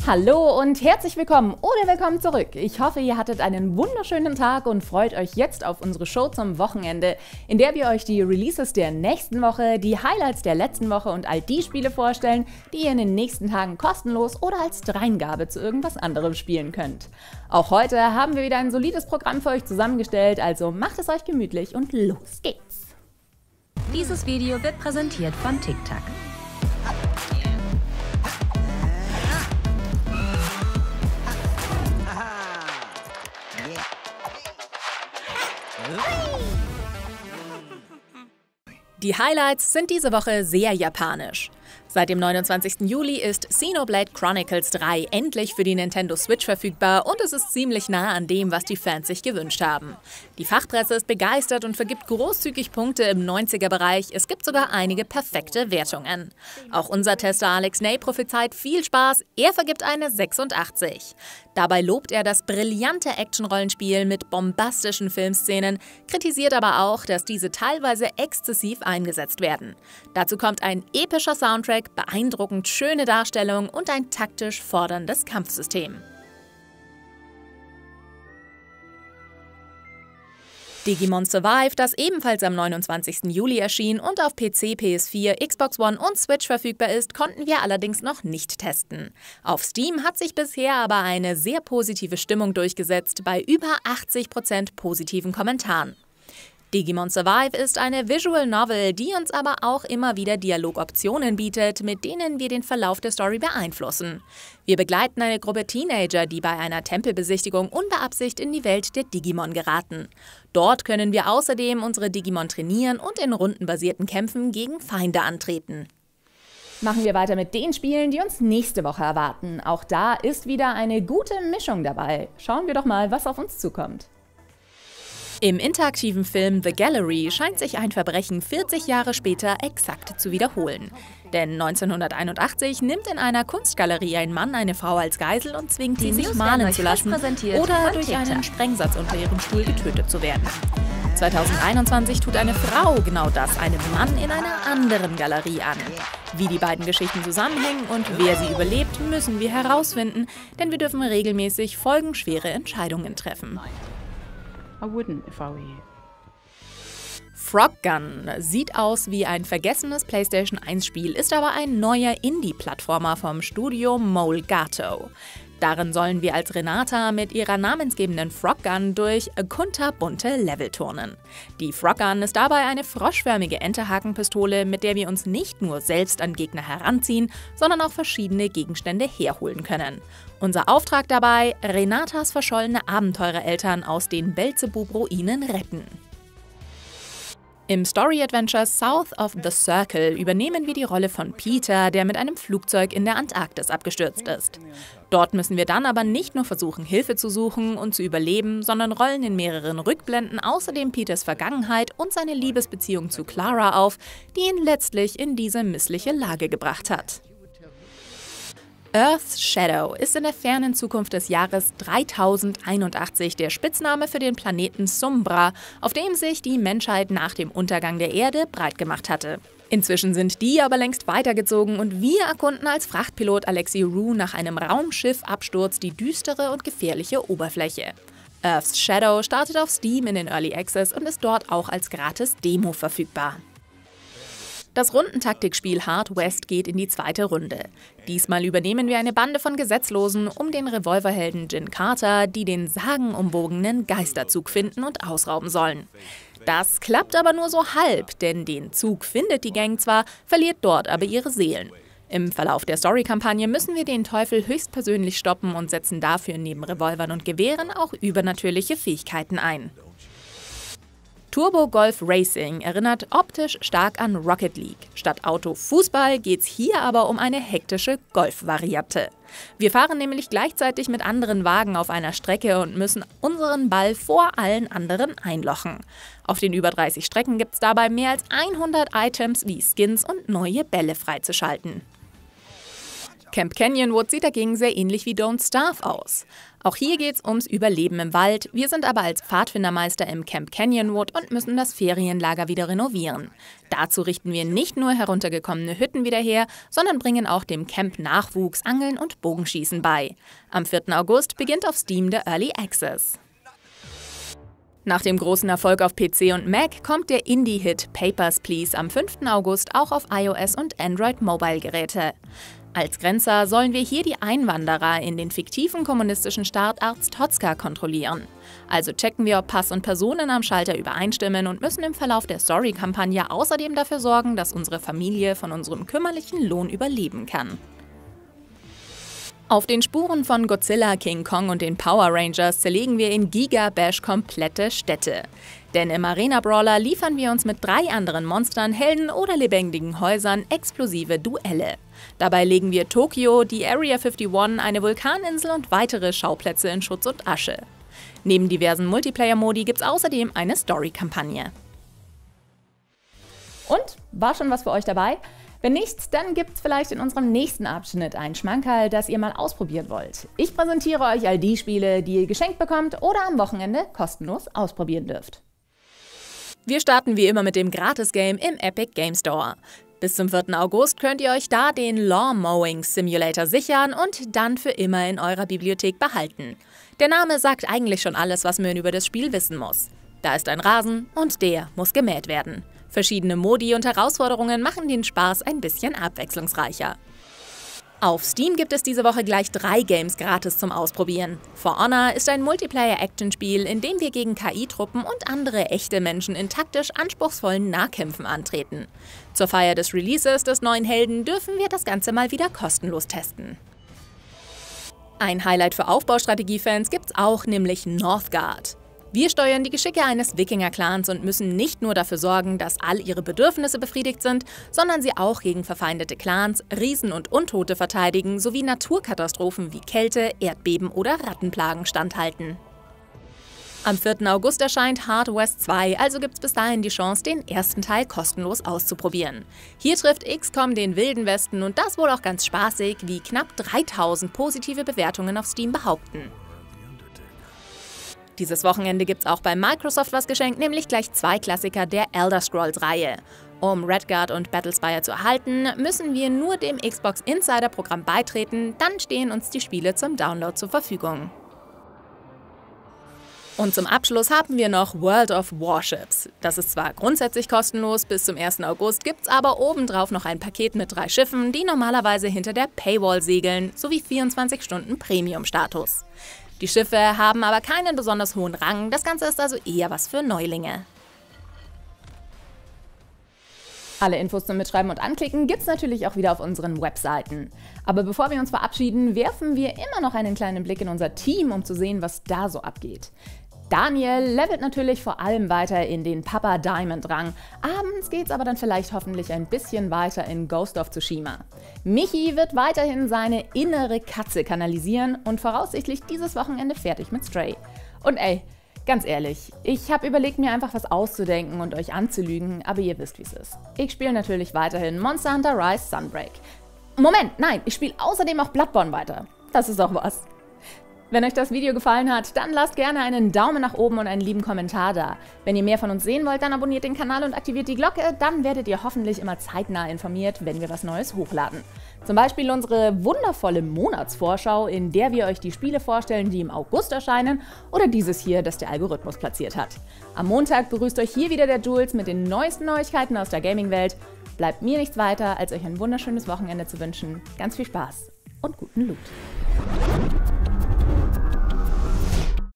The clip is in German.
Hallo und herzlich willkommen oder willkommen zurück. Ich hoffe, ihr hattet einen wunderschönen Tag und freut euch jetzt auf unsere Show zum Wochenende, in der wir euch die Releases der nächsten Woche, die Highlights der letzten Woche und all die Spiele vorstellen, die ihr in den nächsten Tagen kostenlos oder als Dreingabe zu irgendwas anderem spielen könnt. Auch heute haben wir wieder ein solides Programm für euch zusammengestellt, also macht es euch gemütlich und los geht's. Dieses Video wird präsentiert von TikTok. Die Highlights sind diese Woche sehr japanisch. Seit dem 29. Juli ist Xenoblade Chronicles 3 endlich für die Nintendo Switch verfügbar und es ist ziemlich nah an dem, was die Fans sich gewünscht haben. Die Fachpresse ist begeistert und vergibt großzügig Punkte im 90er-Bereich. Es gibt sogar einige perfekte Wertungen. Auch unser Tester Alex Ney prophezeit viel Spaß. Er vergibt eine 86. Dabei lobt er das brillante Action-Rollenspiel mit bombastischen Filmszenen, kritisiert aber auch, dass diese teilweise exzessiv eingesetzt werden. Dazu kommt ein epischer Soundtrack, beeindruckend schöne Darstellung und ein taktisch forderndes Kampfsystem. Digimon Survive, das ebenfalls am 29. Juli erschien und auf PC, PS4, Xbox One und Switch verfügbar ist, konnten wir allerdings noch nicht testen. Auf Steam hat sich bisher aber eine sehr positive Stimmung durchgesetzt, bei über 80% positiven Kommentaren. Digimon Survive ist eine Visual Novel, die uns aber auch immer wieder Dialogoptionen bietet, mit denen wir den Verlauf der Story beeinflussen. Wir begleiten eine Gruppe Teenager, die bei einer Tempelbesichtigung unbeabsichtigt in die Welt der Digimon geraten. Dort können wir außerdem unsere Digimon trainieren und in rundenbasierten Kämpfen gegen Feinde antreten. Machen wir weiter mit den Spielen, die uns nächste Woche erwarten. Auch da ist wieder eine gute Mischung dabei. Schauen wir doch mal, was auf uns zukommt. Im interaktiven Film The Gallery scheint sich ein Verbrechen 40 Jahre später exakt zu wiederholen. Denn 1981 nimmt in einer Kunstgalerie ein Mann eine Frau als Geisel und zwingt sie, sich malen zu lassen oder durch einen Sprengsatz unter ihrem Stuhl getötet zu werden. 2021 tut eine Frau genau das einem Mann in einer anderen Galerie an. Wie die beiden Geschichten zusammenhängen und wer sie überlebt, müssen wir herausfinden, denn wir dürfen regelmäßig folgenschwere Entscheidungen treffen. I wouldn't if I were you. Frog Gun sieht aus wie ein vergessenes PlayStation 1-Spiel, ist aber ein neuer Indie-Plattformer vom Studio Molgato. Darin sollen wir als Renata mit ihrer namensgebenden Frog Gun durch kunterbunte Level turnen. Die Frog Gun ist dabei eine froschförmige Enterhakenpistole, mit der wir uns nicht nur selbst an Gegner heranziehen, sondern auch verschiedene Gegenstände herholen können. Unser Auftrag dabei: Renatas verschollene Abenteurereltern aus den Belzebub-Ruinen retten. Im Story-Adventure South of the Circle übernehmen wir die Rolle von Peter, der mit einem Flugzeug in der Antarktis abgestürzt ist. Dort müssen wir dann aber nicht nur versuchen, Hilfe zu suchen und zu überleben, sondern rollen in mehreren Rückblenden außerdem Peters Vergangenheit und seine Liebesbeziehung zu Clara auf, die ihn letztlich in diese missliche Lage gebracht hat. Earth's Shadow ist in der fernen Zukunft des Jahres 3081 der Spitzname für den Planeten Sombra, auf dem sich die Menschheit nach dem Untergang der Erde breitgemacht hatte. Inzwischen sind die aber längst weitergezogen und wir erkunden als Frachtpilot Alexi Rue nach einem Raumschiffabsturz die düstere und gefährliche Oberfläche. Earth's Shadow startet auf Steam in den Early Access und ist dort auch als Gratis-Demo verfügbar. Das Rundentaktikspiel Hard West geht in die zweite Runde. Diesmal übernehmen wir eine Bande von Gesetzlosen um den Revolverhelden Jin Carter, die den sagenumwogenen Geisterzug finden und ausrauben sollen. Das klappt aber nur so halb, denn den Zug findet die Gang zwar, verliert dort aber ihre Seelen. Im Verlauf der Story-Kampagne müssen wir den Teufel höchstpersönlich stoppen und setzen dafür neben Revolvern und Gewehren auch übernatürliche Fähigkeiten ein. Turbo Golf Racing erinnert optisch stark an Rocket League. Statt Auto-Fußball geht's hier aber um eine hektische Golf-Variante. Wir fahren nämlich gleichzeitig mit anderen Wagen auf einer Strecke und müssen unseren Ball vor allen anderen einlochen. Auf den über 30 Strecken gibt's dabei mehr als 100 Items wie Skins und neue Bälle freizuschalten. Camp Canyonwood sieht dagegen sehr ähnlich wie Don't Starve aus. Auch hier geht's ums Überleben im Wald. Wir sind aber als Pfadfindermeister im Camp Canyonwood und müssen das Ferienlager wieder renovieren. Dazu richten wir nicht nur heruntergekommene Hütten wieder her, sondern bringen auch dem Camp Nachwuchs Angeln und Bogenschießen bei. Am 4. August beginnt auf Steam der Early Access. Nach dem großen Erfolg auf PC und Mac kommt der Indie-Hit Papers, Please am 5. August auch auf iOS und Android-Mobile-Geräte. Als Grenzer sollen wir hier die Einwanderer in den fiktiven kommunistischen Staat Arstotzka kontrollieren. Also checken wir, ob Pass und Personen am Schalter übereinstimmen und müssen im Verlauf der Story-Kampagne außerdem dafür sorgen, dass unsere Familie von unserem kümmerlichen Lohn überleben kann. Auf den Spuren von Godzilla, King Kong und den Power Rangers zerlegen wir in Giga Bash komplette Städte. Denn im Arena-Brawler liefern wir uns mit 3 anderen Monstern, Helden oder lebendigen Häusern explosive Duelle. Dabei legen wir Tokio, die Area 51, eine Vulkaninsel und weitere Schauplätze in Schutt und Asche. Neben diversen Multiplayer-Modi gibt es außerdem eine Story-Kampagne. Und? War schon was für euch dabei? Wenn nicht, dann gibt es vielleicht in unserem nächsten Abschnitt ein Schmankerl, das ihr mal ausprobieren wollt. Ich präsentiere euch all die Spiele, die ihr geschenkt bekommt oder am Wochenende kostenlos ausprobieren dürft. Wir starten wie immer mit dem Gratis-Game im Epic Game Store. Bis zum 4. August könnt ihr euch da den Lawn Mowing Simulator sichern und dann für immer in eurer Bibliothek behalten. Der Name sagt eigentlich schon alles, was man über das Spiel wissen muss. Da ist ein Rasen und der muss gemäht werden. Verschiedene Modi und Herausforderungen machen den Spaß ein bisschen abwechslungsreicher. Auf Steam gibt es diese Woche gleich 3 Games gratis zum Ausprobieren. For Honor ist ein Multiplayer-Action-Spiel, in dem wir gegen KI-Truppen und andere echte Menschen in taktisch anspruchsvollen Nahkämpfen antreten. Zur Feier des Releases des neuen Helden dürfen wir das Ganze mal wieder kostenlos testen. Ein Highlight für Aufbaustrategie-Fans gibt's auch, nämlich Northgard. Wir steuern die Geschicke eines Wikinger-Clans und müssen nicht nur dafür sorgen, dass all ihre Bedürfnisse befriedigt sind, sondern sie auch gegen verfeindete Clans, Riesen und Untote verteidigen sowie Naturkatastrophen wie Kälte, Erdbeben oder Rattenplagen standhalten. Am 4. August erscheint Hard West 2, also gibt's bis dahin die Chance, den ersten Teil kostenlos auszuprobieren. Hier trifft XCOM den Wilden Westen und das wohl auch ganz spaßig, wie knapp 3000 positive Bewertungen auf Steam behaupten. Dieses Wochenende gibt's auch bei Microsoft was geschenkt, nämlich gleich 2 Klassiker der Elder Scrolls-Reihe. Um Redguard und Battlespire zu erhalten, müssen wir nur dem Xbox Insider-Programm beitreten, dann stehen uns die Spiele zum Download zur Verfügung. Und zum Abschluss haben wir noch World of Warships. Das ist zwar grundsätzlich kostenlos, bis zum 1. August gibt's aber obendrauf noch ein Paket mit 3 Schiffen, die normalerweise hinter der Paywall segeln, sowie 24 Stunden Premium-Status. Die Schiffe haben aber keinen besonders hohen Rang, das Ganze ist also eher was für Neulinge. Alle Infos zum Mitschreiben und Anklicken gibt's natürlich auch wieder auf unseren Webseiten. Aber bevor wir uns verabschieden, werfen wir immer noch einen kleinen Blick in unser Team, um zu sehen, was da so abgeht. Daniel levelt natürlich vor allem weiter in den Papa Diamond Rang. Abends geht's aber dann vielleicht hoffentlich ein bisschen weiter in Ghost of Tsushima. Michi wird weiterhin seine innere Katze kanalisieren und voraussichtlich dieses Wochenende fertig mit Stray. Und ey, ganz ehrlich, ich habe überlegt, mir einfach was auszudenken und euch anzulügen, aber ihr wisst, wie es ist. Ich spiele natürlich weiterhin Monster Hunter Rise Sunbreak. Moment, nein, ich spiele außerdem auch Bloodborne weiter. Das ist auch was. Wenn euch das Video gefallen hat, dann lasst gerne einen Daumen nach oben und einen lieben Kommentar da. Wenn ihr mehr von uns sehen wollt, dann abonniert den Kanal und aktiviert die Glocke, dann werdet ihr hoffentlich immer zeitnah informiert, wenn wir was Neues hochladen. Zum Beispiel unsere wundervolle Monatsvorschau, in der wir euch die Spiele vorstellen, die im August erscheinen, oder dieses hier, das der Algorithmus platziert hat. Am Montag begrüßt euch hier wieder der Jules mit den neuesten Neuigkeiten aus der Gaming-Welt. Bleibt mir nichts weiter, als euch ein wunderschönes Wochenende zu wünschen. Ganz viel Spaß und guten Loot.